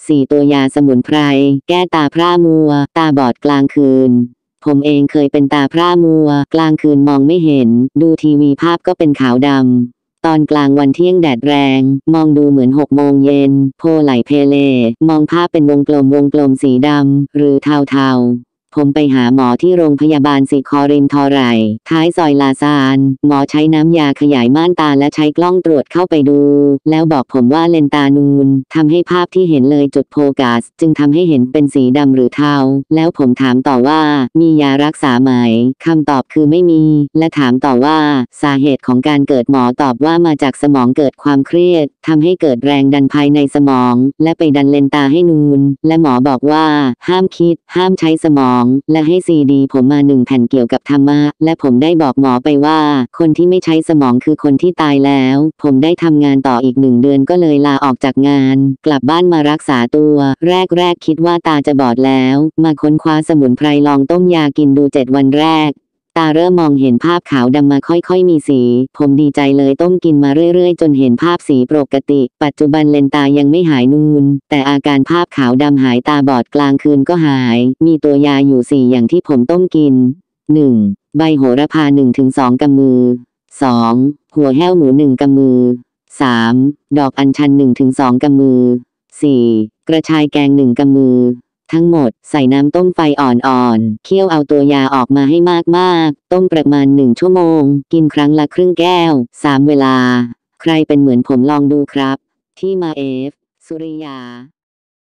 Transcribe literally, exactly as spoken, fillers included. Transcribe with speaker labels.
Speaker 1: สี่ตัวยาสมุนไพรแก้ตาพร่ามัวตาบอดกลางคืนผมเองเคยเป็นตาพร่ามัวกลางคืนมองไม่เห็นดูทีวีภาพก็เป็นขาวดำตอนกลางวันเที่ยงแดดแรงมองดูเหมือนหกโมงเย็นโพไหลเพเลมองภาพเป็นวงกลมวงกลมสีดำหรือเทาๆผมไปหาหมอที่โรงพยาบาลสิคอรินทอไรท้ายซอยลาซานหมอใช้น้ำยาขยายม่านตาและใช้กล้องตรวจเข้าไปดูแล้วบอกผมว่าเลนตานูนทำให้ภาพที่เห็นเลยจุดโฟกัสจึงทำให้เห็นเป็นสีดำหรือเทาแล้วผมถามต่อว่ามียารักษาไหมคำตอบคือไม่มีและถามต่อว่าสาเหตุของการเกิดหมอตอบว่ามาจากสมองเกิดความเครียดทำให้เกิดแรงดันภายในสมองและไปดันเลนตาให้นูนและหมอบอกว่าห้ามคิดห้ามใช้สมองและให้ซีดีผมมาหนึ่งแผ่นเกี่ยวกับธรรมะและผมได้บอกหมอไปว่าคนที่ไม่ใช้สมองคือคนที่ตายแล้วผมได้ทำงานต่ออีกหนึ่งเดือนก็เลยลาออกจากงานกลับบ้านมารักษาตัวแรกๆคิดว่าตาจะบอดแล้วมาค้นคว้าสมุนไพรลองต้มยากินดูเจ็ดวันแรกตาเริ่มมองเห็นภาพขาวดำมาค่อยๆมีสีผมดีใจเลยต้มกินมาเรื่อยๆจนเห็นภาพสีปกติปัจจุบันเลนตายังไม่หายนูนแต่อาการภาพขาวดำหายตาบอดกลางคืนก็หายมีตัวยาอยู่สี่อย่างที่ผมต้มกิน หนึ่ง ใบโหระพา หนึ่งถึงสอง กำมือ สอง หัวแห้วหมู หนึ่ง กำมือ สาม ดอกอัญชัน หนึ่งถึงสอง กำมือ สี่ กระชายแกง หนึ่ง กำมือทั้งหมดใส่น้ำต้มไฟอ่อนๆเคี่ยวเอาตัวยาออกมาให้มากๆต้มประมาณหนึ่งชั่วโมงกินครั้งละครึ่งแก้วสามเวลาใครเป็นเหมือนผมลองดูครับที่มาเอฟสุริยา